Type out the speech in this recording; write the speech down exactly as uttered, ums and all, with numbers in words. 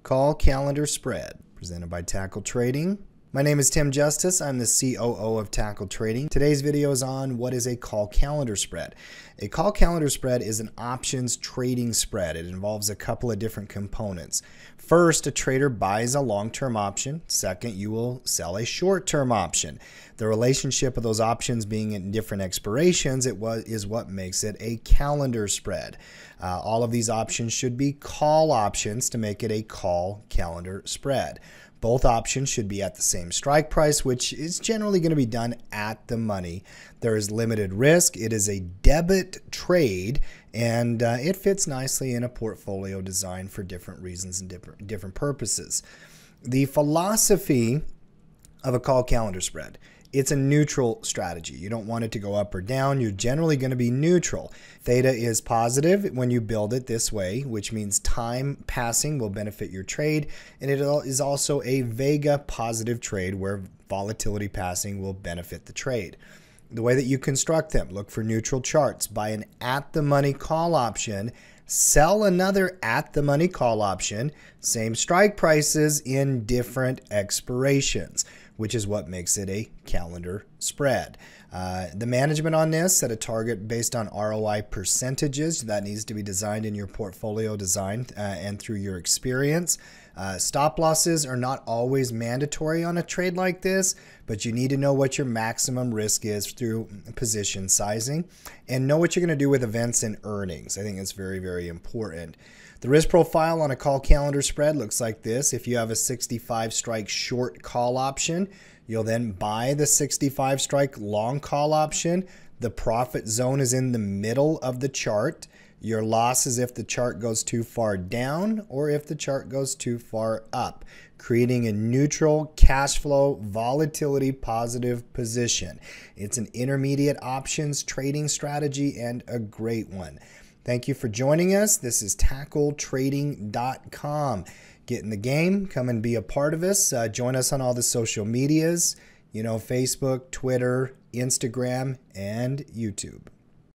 Call Calendar Spread, presented by Tackle Trading. My name is Tim Justice. I'm the C O O of Tackle Trading. Today's video is on what is a call calendar spread. A call calendar spread is an options trading spread. It involves a couple of different components. First, a trader buys a long-term option. Second, you will sell a short-term option. The relationship of those options being in different expirations it was, is what makes it a calendar spread. Uh, all of these options should be call options to make it a call calendar spread. Both options should be at the same strike price, which is generally going to be done at the money. There is limited risk. It is a debit trade, and uh, it fits nicely in a portfolio design for different reasons and different, different purposes. The philosophy of a call calendar spread: it's a neutral strategy. You don't want it to go up or down. You're generally going to be neutral. Theta is positive when you build it this way, which means time passing will benefit your trade. And it is also a Vega positive trade where volatility passing will benefit the trade. The way that you construct them: look for neutral charts, buy an at-the-money call option, sell another at-the-money call option, same strike prices in different expirations, which is what makes it a calendar spread. Uh, the management on this: set a target based on R O I percentages. That needs to be designed in your portfolio design uh, and through your experience. Uh, stop losses are not always mandatory on a trade like this, but you need to know what your maximum risk is through position sizing and know what you're going to do with events and earnings. I think it's very, very important. The risk profile on a call calendar spread looks like this. If you have a sixty-five strike short call option, you'll then buy the sixty-five strike long call option. The profit zone is in the middle of the chart. Your loss is if the chart goes too far down or if the chart goes too far up, creating a neutral cash flow volatility positive position. It's an intermediate options trading strategy and a great one. Thank you for joining us. This is tackle trading dot com. Get in the game. Come and be a part of us. Uh, join us on all the social medias, you know, Facebook, Twitter, Instagram, and YouTube.